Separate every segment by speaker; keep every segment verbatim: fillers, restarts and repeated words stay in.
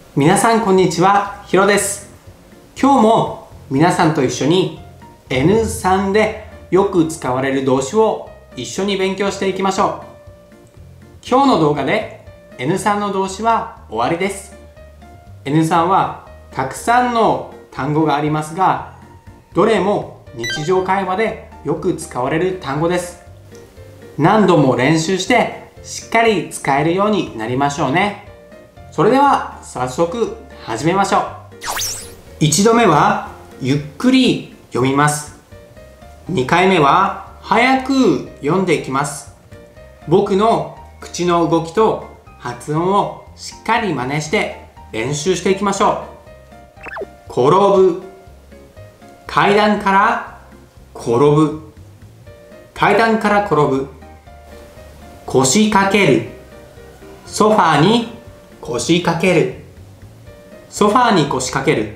Speaker 1: 皆さんこんにちは、ヒロです。今日も皆さんと一緒に エヌさん でよく使われる動詞を一緒に勉強していきましょう。今日の動画で エヌさん の動詞は終わりです。エヌさん はたくさんの単語がありますが、どれも日常会話でよく使われる単語です。何度も練習してしっかり使えるようになりましょうね。それでは早速始めましょう。いちどめはゆっくり読みます。にかいめは早く読んでいきます。僕の口の動きと発音をしっかり真似して練習していきましょう。転ぶ、階段から転ぶ、階段から転ぶ。腰掛ける、ソファーに腰掛ける、ソファーに腰掛ける。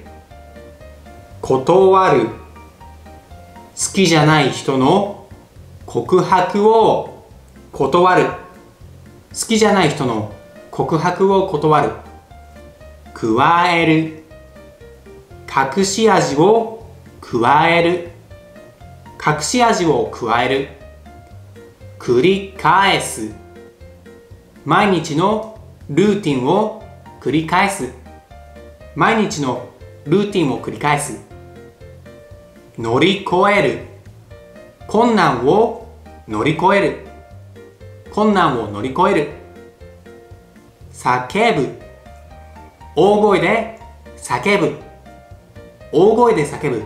Speaker 1: 断る、好きじゃない人の告白を断る、好きじゃない人の告白を断る。加える、隠し味を加える、隠し味を加える。繰り返す、毎日のルーティンを繰り返す、毎日のルーティンを繰り返す。乗り越える、困難を乗り越える、困難を乗り越える。叫ぶ、大声で叫ぶ、大声で叫ぶ。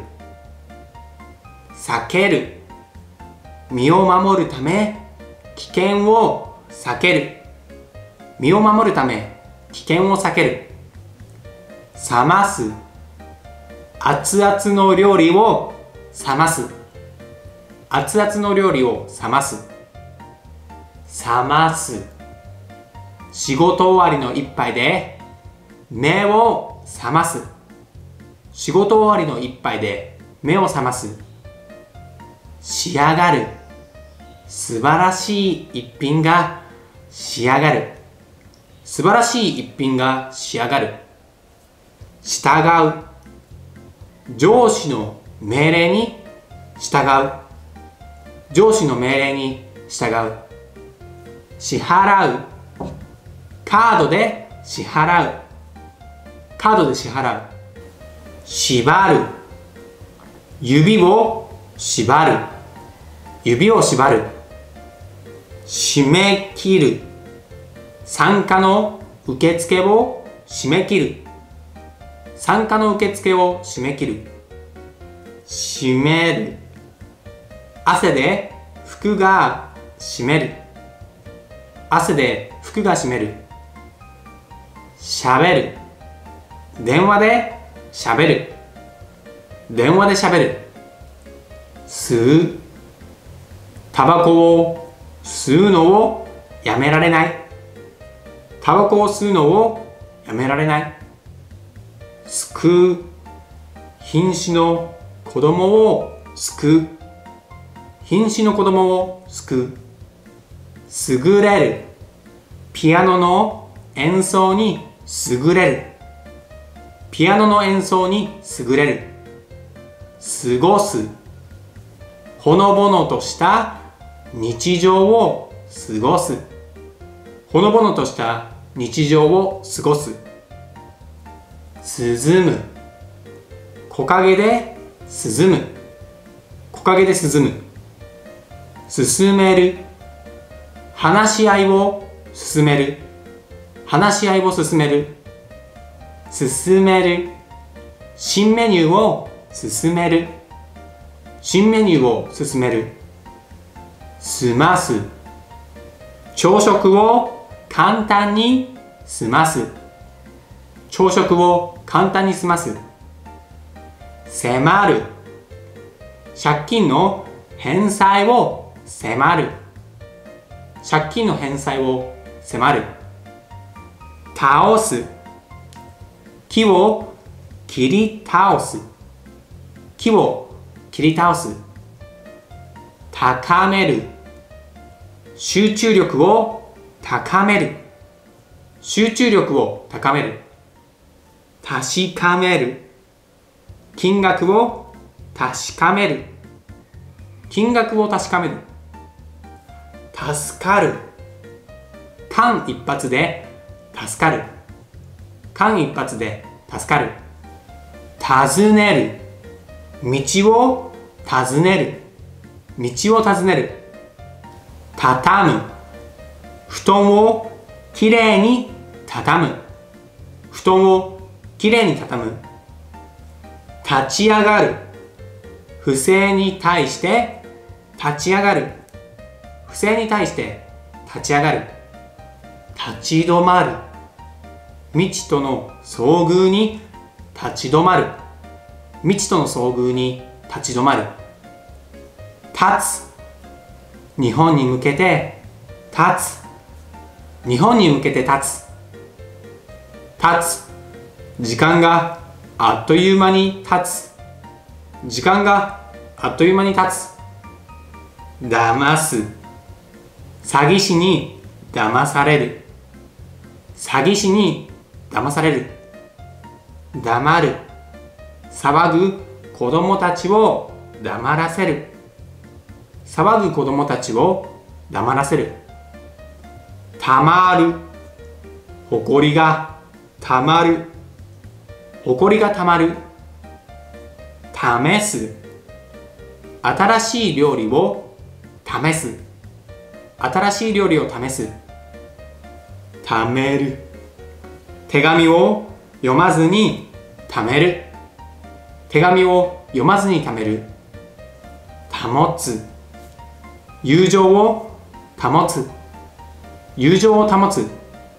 Speaker 1: 避ける、身を守るため危険を避ける、身を守るため危険を避ける。冷ます、熱々の料理を冷ます、熱々の料理を冷ます。冷ます、仕事終わりの一杯で目を覚ます、仕事終わりの一杯で目を覚ます。仕上がる、素晴らしい一品が仕上がる、素晴らしい一品が仕上がる。従う、上司の命令に従う、上司の命令に従う。支払う、カードで支払う、カードで支払う。縛る、指を縛る、指を縛る。締め切る、参加の受付を締め切る、参加の受付を締め切る。締める、汗で服が締める、汗で服が締める。しゃべる、電話でしゃべる、電話でしゃべる。吸う、タバコを吸うのをやめられない、タバコを吸うのをやめられない。救う、瀕死の子供を救う、瀕死の子供を救う。優れる、ピアノの演奏に優れる、ピアノの演奏に優れる。過ごす、ほのぼのとした日常を過ごす、ほのぼのとした日常を過ごす。涼む、木陰で涼む、木陰で涼む。進める、話し合いを進める、話し合いを進める。進める、新メニューを進める、新メニューを進める。済ます、朝食を簡単に済ます、朝食を簡単に済ます。迫る、借金の返済を迫る、借金の返済を迫る。倒す、木を切り倒す、木を切り倒す。高める、集中力を高める、集中力を高める。 確かめる。金額を確かめる。金額を確かめる。助かる。間一髪で助かる。間一髪で助かる。尋ねる。道を尋ねる。道を尋ねる。畳む。布団をきれいに畳む。布団をきれいに畳む。立ち上がる。不正に対して立ち上がる。不正に対して立ち上がる。立ち止まる。未知との遭遇に立ち止まる。未知との遭遇に立ち止まる。立つ。日本に向けて立つ。日本に向けて立つ。立つ。時間があっという間に経つ。時間があっという間に経つ。騙す。詐欺師に騙される。詐欺師に騙される。黙る。騒ぐ子供たちを黙らせる。騒ぐ子供たちを黙らせる。たまる。ほこりがたまる。ほこりがたまる。試す。新しい料理を試す。新しい料理を試す。貯める。手紙を読まずに貯める。手紙を読まずに貯める。保つ。友情を保つ。友情を保つ。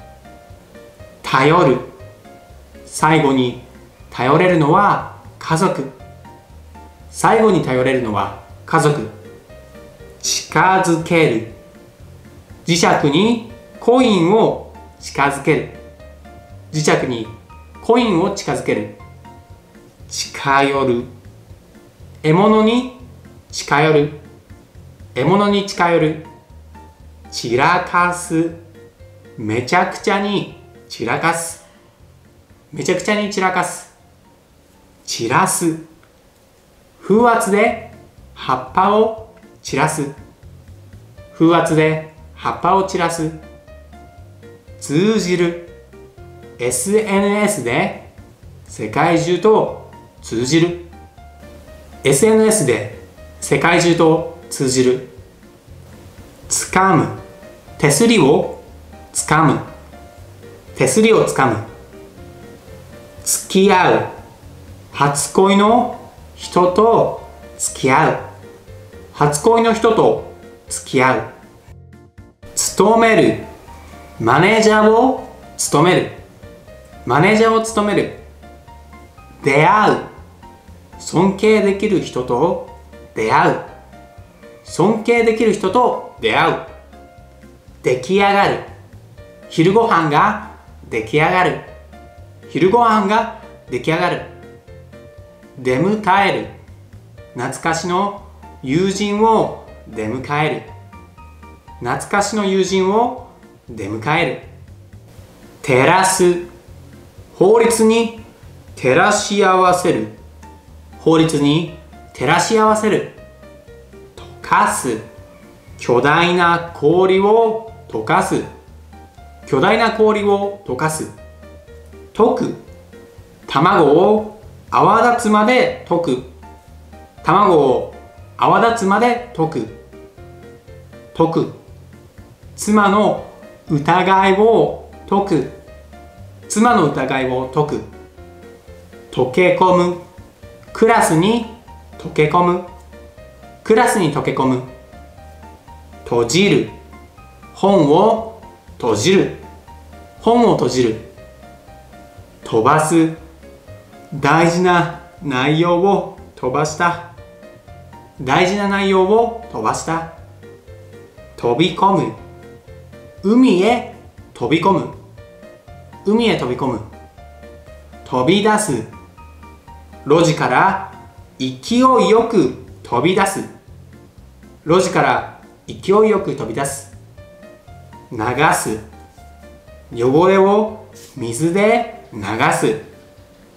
Speaker 1: 頼る。最後に頼れるのは家族。最後に頼れるのは家族。近づける。磁石にコインを近づける。磁石にコインを近づける。近寄る。獲物に近寄る。獲物に近寄る。散らかす。めちゃくちゃに散らかす。めちゃくちゃに散らかす。散らす。風圧で葉っぱを散らす。風圧で葉っぱを散らす。通じる。エスエヌエス で世界中と通じる。エスエヌエス で世界中と通じる。つかむ。手すりをつかむ。手すりをつかむ。付き合う。初恋の人と付き合う。初恋の人と付き合う。勤める。マネージャーを務める。マネージャーを務める。出会う。尊敬できる人と出会う。尊敬できる人と出会う。出来上がる。昼ご飯が出来上がる。昼ご飯が出来上がる。出迎える。懐かしの友人を出迎える。懐かしの友人を出迎える。照らす。法律に照らし合わせる。法律に照らし合わせる。溶かす。巨大な氷を溶かす。巨大な氷を溶かす。溶く。卵を泡立つまで溶く。卵を泡立つまで溶く。溶く。妻の疑いを解く。妻の疑いを解く。溶け込む。クラスに溶け込む。クラスに溶け込む。閉じる。本を閉じる。本を閉じる。飛ばす。大事な内容を飛ばした。大事な内容を飛ばした。飛び込む。海へ飛び込む。海へ飛び込む。飛び出す。路地から勢いよく飛び出す。路地から勢いよく飛び出す。流す。汚れを水で流す。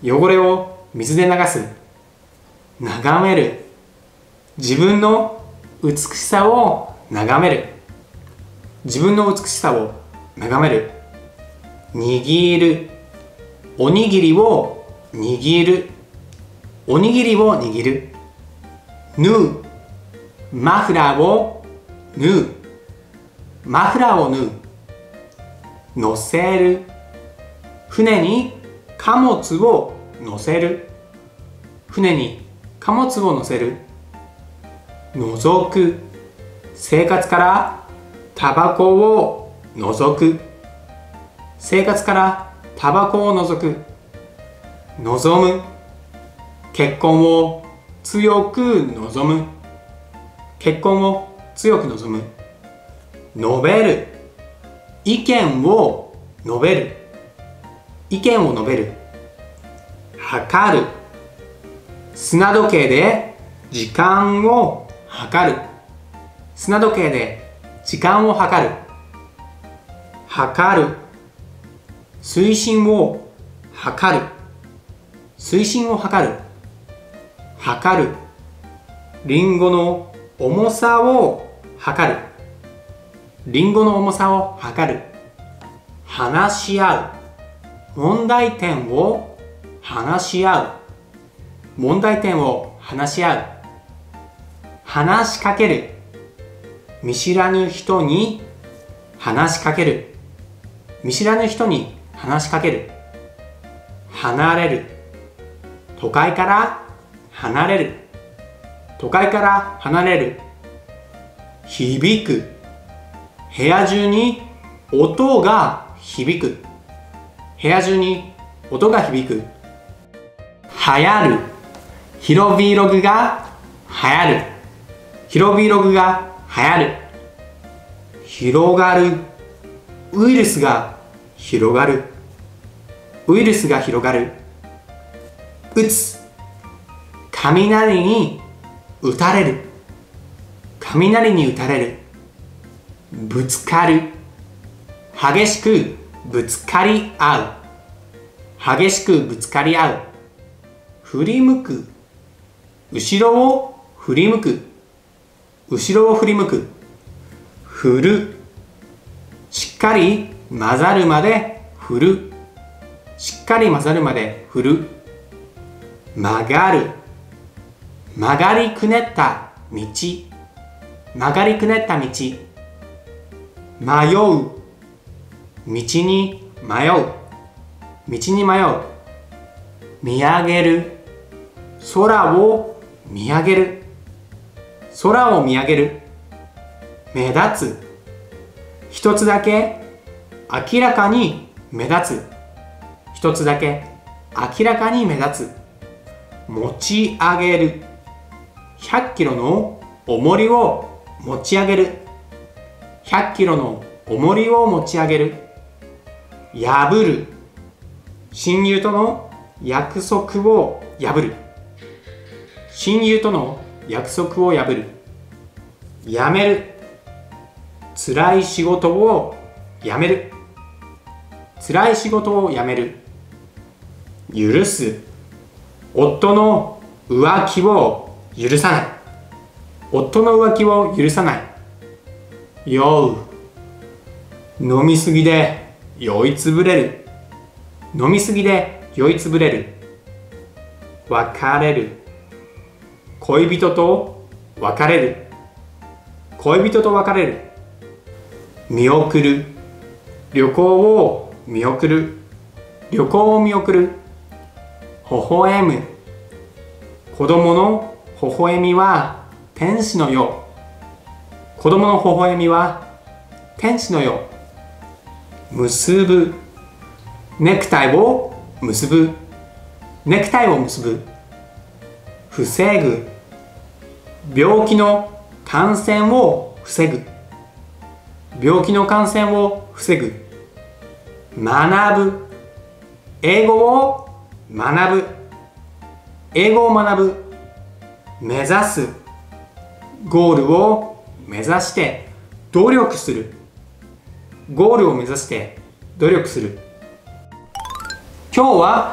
Speaker 1: 汚れを水で流す。眺める。自分の美しさを眺める。自分の美しさを眺める。握る。おにぎりを握る。おにぎりを握る。縫う。マフラーを縫う。マフラーを縫う。乗せる。船に貨物を乗せる。船に貨物を乗せる。覗く。生活からタバコを除く。生活からタバコを除く。望む。結婚を強く望む。結婚を強く望む。述べる。意見を述べる。意見を述べる。測る。砂時計で時間を測る。砂時計で時間を測る。測る。水深を測る。水深を測る。測る。リンゴの重さを測る。リンゴの重さを測る。話し合う。問題点を話し合う。問題点を話し合う。話しかける。見知らぬ人に話しかける。見知らぬ人に話しかける。離れる。都会から離れる。都会から離れる。響く。部屋中に音が響く。部屋中に音が響く。流行る。広 Vlog が流行る。広 Vlog が流行る。広がる。ウイルスが広がる。ウイルスが広がる。打つ。雷に打たれる。雷に打たれる。ぶつかる。激しくぶつかり合う。激しくぶつかり合う。振り向く。後ろを振り向く。後ろを振り向く。振る。しっかり混ざるまで振る。しっかり混ざるまで振る。曲がる。曲がりくねった道。曲がりくねった道。迷う。道に迷う。道に迷う。見上げる。空を見上げる。空を見上げる。目立つ。一つだけ明らかに目立つ。一つだけ明らかに目立つ。持ち上げる。ひゃっキロの重りを持ち上げる。ひゃっキロの重りを持ち上げる。破る。親友との約束を破る。親友との約束を破る。やめる。辛い仕事をやめる。辛い仕事をやめる。許す。夫の浮気を許さない。夫の浮気を許さない。酔う。飲みすぎで酔いつぶれる。飲みすぎで酔いつぶれる。別れる。恋人と別れる。恋人と別れる。見送る。旅行を見送る。旅行を見送る。微笑む。子供の微笑みは天使のよう。子供の微笑みは天使のよう。結ぶ。ネクタイを結ぶ。ネクタイを結ぶ。防ぐ。病気の感染を防ぐ。病気の感染を防ぐ。学ぶ。英語を学ぶ。英語を学ぶ。目指す。ゴールを目指して努力する。ゴールを目指して努力する。今日は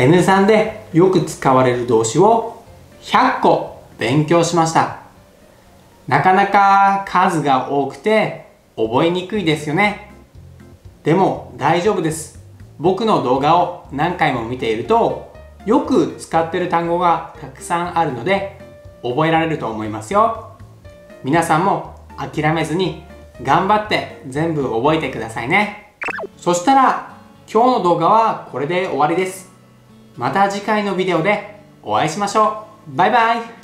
Speaker 1: エヌさん でよく使われる動詞をひゃっこ勉強しました。なかなか数が多くて覚えにくいですよね。でも大丈夫です。僕の動画を何回も見ているとよく使っている単語がたくさんあるので覚えられると思いますよ。皆さんも諦めずに頑張って全部覚えてくださいね。そしたら今日の動画はこれで終わりです。また次回のビデオでお会いしましょう。バイバイ。